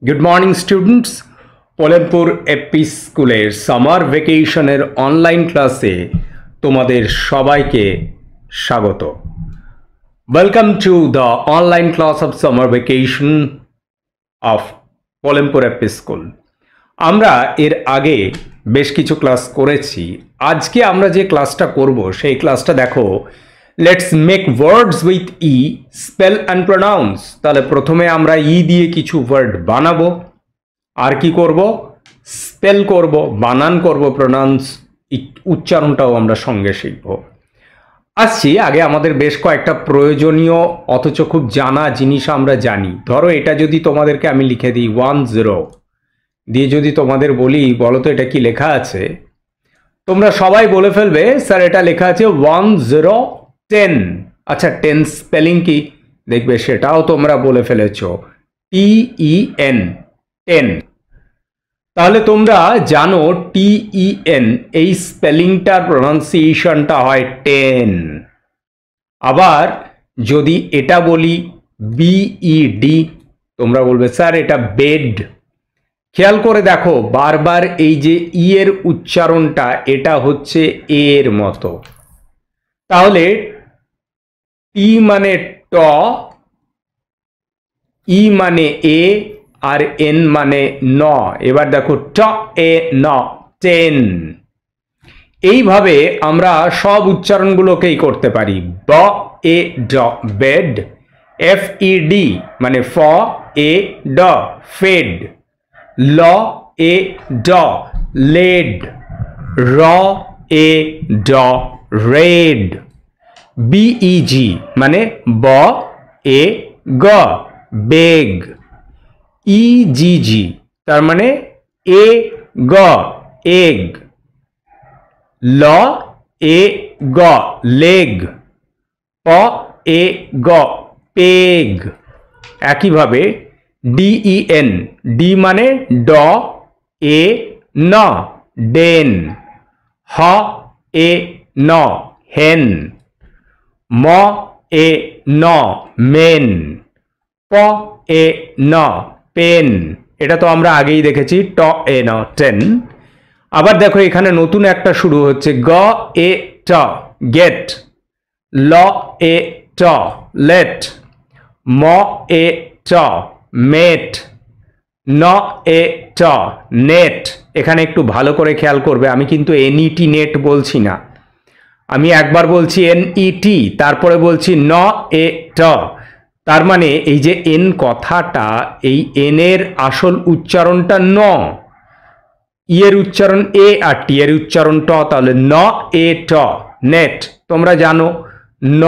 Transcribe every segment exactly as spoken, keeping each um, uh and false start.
Good morning students, Polempur AP স্কুলের summer ভ্যাকেশনের online ক্লাসে তোমাদের সবাইকে স্বাগত। Welcome to the online class of summer vacation of Polempur AP school. আমরা এর আগে বেশ কিছু ক্লাস করেছি। আজকে আমরা যে ক্লাসটা করব সেই ক্লাসটা দেখো, let's make words with E, spell and pronounce. তাহলে প্রথমে আমরা ই দিয়ে কিছু ওয়ার্ড বানাবো, আর কি করব, স্পেল করব, বানান করব, প্রোনাউন্স উচ্চারণটাও আমরা সঙ্গে শিখব। আসছি, আগে আমাদের বেশ কয়েকটা প্রয়োজনীয় অথচ খুব জানা জিনিস আমরা জানি। ধরো এটা যদি তোমাদেরকে আমি লিখে দিই ওয়ান জিরো দিয়ে, যদি তোমাদের বলি বলো তো এটা কি লেখা আছে, তোমরা সবাই বলে ফেলবে স্যার এটা লেখা আছে ওয়ান জিরো টেন। আচ্ছা, টেন স্পেলিং কি দেখবে সেটাও তোমরা বলে ফেলেছ, টি ই এন, টেন। তাহলে তোমরা জানো টি ই এন এই স্পেলিংটার প্রনাউন্সিয়েশনটা হয় টেন। আবার যদি এটা বলি বিই ডি, তোমরা বলবে স্যার এটা বেড। খেয়াল করে দেখো বারবার এই যে ই এর উচ্চারণটা এটা হচ্ছে এর মতো। তাহলে টি মানে ট, ই মানে এ, আর এন মানে ন। এবার দেখো ট এ ন, টেন। এইভাবে আমরা সব উচ্চারণগুলোকেই করতে পারি। ব এ ড, বেড। এফ ই ডি মানে ফ এ ড, ফেড। ল এ ড, লেড। র এ ড, রেড। বিইজি মানে ব এ গ, বেগ। ইজিজি তার মানে এ গ, এগ। ল এ গ, লেগ। প এ গ, পেগ। একইভাবে ডিই এন, ডি মানে ড এ ন, ডেন। হ এ ন, হেন। ম এ ন, মেন। প এ ন, পেন। এটা তো আমরা আগেই দেখেছি, ট এ ন, টেন। আবার দেখো এখানে নতুন একটা শুরু হচ্ছে, গ এ ট, গেট। ল এ ট, লেট। ম এ ট, মেট। ন এ ট, নেট। এখানে একটু ভালো করে খেয়াল করবে, আমি কিন্তু এনইটি নেট বলছি না, আমি একবার বলছি এনইটি, তারপরে বলছি ন এ ট। তার মানে এই যে এন কথাটা, এই এন এর আসল উচ্চারণটা ন, ই এর উচ্চারণ এ, আর টি এর উচ্চারণ ট। তাহলে ন এ ট, নেট। তোমরা জানো ন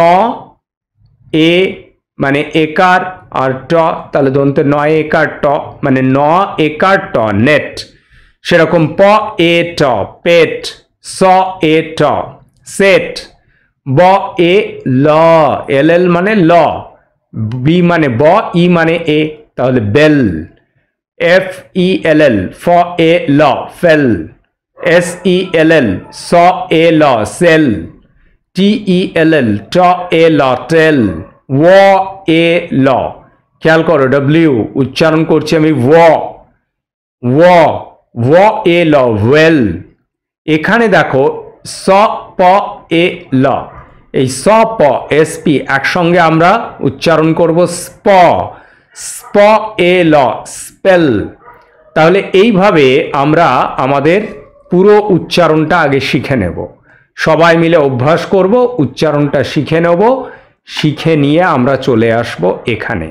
এ মানে একার, আর ট তাহলে দন্তে নয় একার ট, মানে ন একার ট, নেট। সেরকম প এ ট, পেট। স এ ট, সেট। ব এ ল, এল এল মানে ল। বি মানে ব, ই মানে এ, তাহলে bell. F E L L, ফ এ ল, fell. S E L L, স এ ল, sell. T E L L, ট এ ল, টেল। ও এ ল, খেয়াল করো ডব্লিউ উচ্চারণ করছি আমি, ও ও ও এ ল, ওয়েল। এখানে দেখো স প এ ল, এই স প এস পি একসঙ্গে আমরা উচ্চারণ করব স্প, স্প এ ল, স্পেল। তাহলে এইভাবে আমরা আমাদের পুরো উচ্চারণটা আগে শিখে নেব, সবাই মিলে অভ্যাস করব, উচ্চারণটা শিখে নেব। শিখে নিয়ে আমরা চলে আসব এখানে।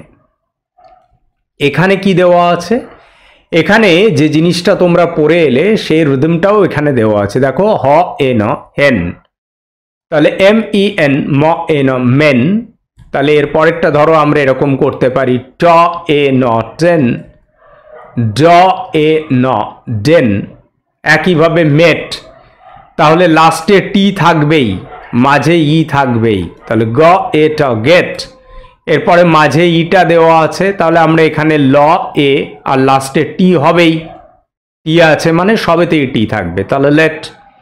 এখানে কি দেওয়া আছে, এখানে যে জিনিসটা তোমরা পড়ে এলে সেই রিদমটাও এখানে দেওয়া আছে। দেখো হ এ ন, হেন। তাহলে এম ই এন, ম এ ন, মেন। তাহলে এর পরেরটা ধরো আমরা এরকম করতে পারি, ট এ ন, টেন। ড এ ন, ডেন। একইভাবে মেট, তাহলে লাস্টে টি থাকবেই, মাঝে ই থাকবেই, তাহলে গ এ ট, গেট। এরপরে মাঝে ইটা দেওয়া আছে, তাহলে আমরা এখানে ল এ, আর লাস্টে টি হবেই, টি আছে মানে সবেতেই টি থাকবে, তাহলে লেট।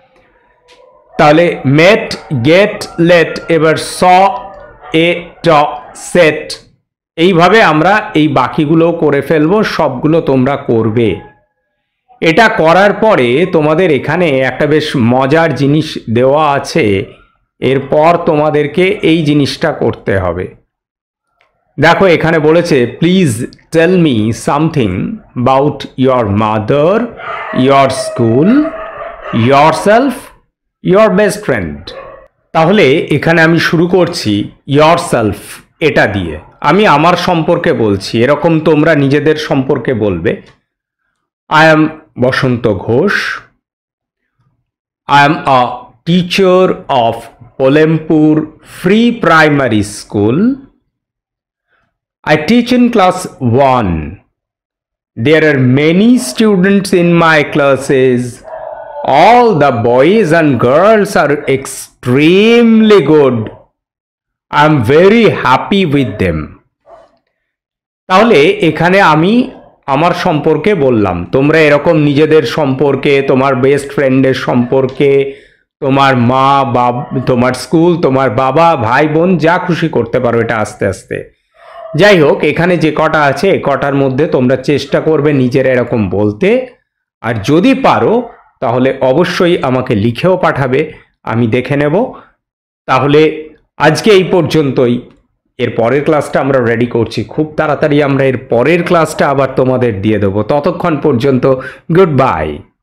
তাহলে মেট, গেট, লেট। এবার স এ ট, সেট। এইভাবে আমরা এই বাকিগুলো করে ফেলবো, সবগুলো তোমরা করবে। এটা করার পরে তোমাদের এখানে একটা বেশ মজার জিনিস দেওয়া আছে, এরপর তোমাদেরকে এই জিনিসটা করতে হবে। দেখো এখানে বলেছে please tell me something about your mother, your school, yourself, your best friend. তাহলে এখানে আমি শুরু করছি ইয়োর সেলফ এটা দিয়ে। আমি আমার সম্পর্কে বলছি, এরকম তোমরা নিজেদের সম্পর্কে বলবে। I am Basanta Ghosh. I am a teacher of Polempur free primary school. I teach in class one. There are many students in my classes. All the boys and girls are extremely good. I'm very happy with them. তাহলে এখানে আমি আমার সম্পর্কে বললাম, তোমরা এরকম নিজেদের সম্পর্কে, তোমার বেস্ট ফ্রেন্ডের সম্পর্কে, তোমার মা, বাবা, তোমার স্কুল, তোমার বাবা, ভাই বোন যা খুশি করতে পারো এটা আস্তে আস্তে। যাই হোক, এখানে যে কটা আছে এ কটার মধ্যে তোমরা চেষ্টা করবে নিজেরা এরকম বলতে, আর যদি পারো তাহলে অবশ্যই আমাকে লিখেও পাঠাবে, আমি দেখে নেব। তাহলে আজকে এই পর্যন্তই। এর পরের ক্লাসটা আমরা রেডি করছি, খুব তাড়াতাড়ি আমরা এর পরের ক্লাসটা আবার তোমাদের দিয়ে দেবো। ততক্ষণ পর্যন্ত গুড বাই।